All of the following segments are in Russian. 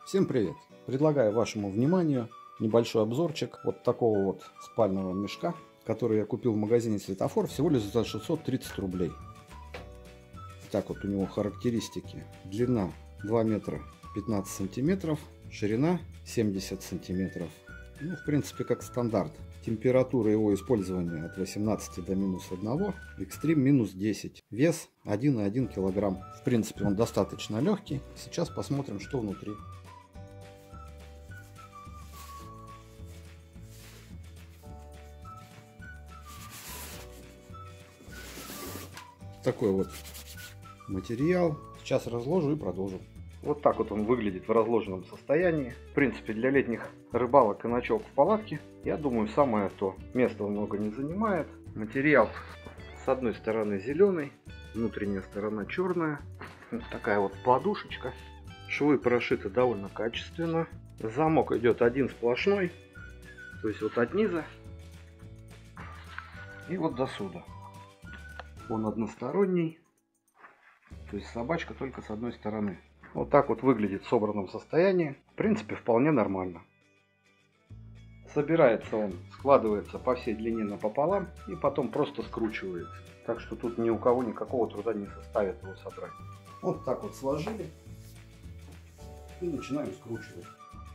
Всем привет! Предлагаю вашему вниманию небольшой обзорчик вот такого вот спального мешка, который я купил в магазине Светофор всего лишь за 630 рублей. Так вот у него характеристики. Длина 2 метра 15 сантиметров, ширина 70 сантиметров. Ну, в принципе, как стандарт. Температура его использования от 18 до -1, экстрим -10. Вес 1,1 килограмм. В принципе, он достаточно легкий. Сейчас посмотрим, что внутри. Такой вот материал. Сейчас разложу и продолжим. Вот так вот он выглядит в разложенном состоянии. В принципе, для летних рыбалок и ночевок в палатке, я думаю, самое то. Места много не занимает. Материал с одной стороны зеленый, внутренняя сторона черная. Вот такая вот подушечка. Швы прошиты довольно качественно. Замок идет один сплошной. То есть вот от низа и вот до сюда. Он односторонний. То есть собачка только с одной стороны. Вот так вот выглядит в собранном состоянии. В принципе, вполне нормально. Собирается он, складывается по всей длине напополам и потом просто скручивается. Так что тут ни у кого никакого труда не составит его собрать. Вот так вот сложили и начинаем скручивать.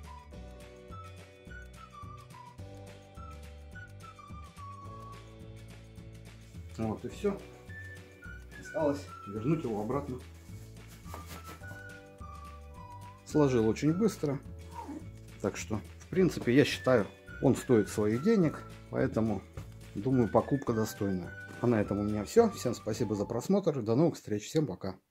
Вот и все. Осталось вернуть его обратно. Сложил очень быстро. Так что, в принципе, я считаю, он стоит своих денег. Поэтому, думаю, покупка достойная. А на этом у меня все. Всем спасибо за просмотр. До новых встреч. Всем пока.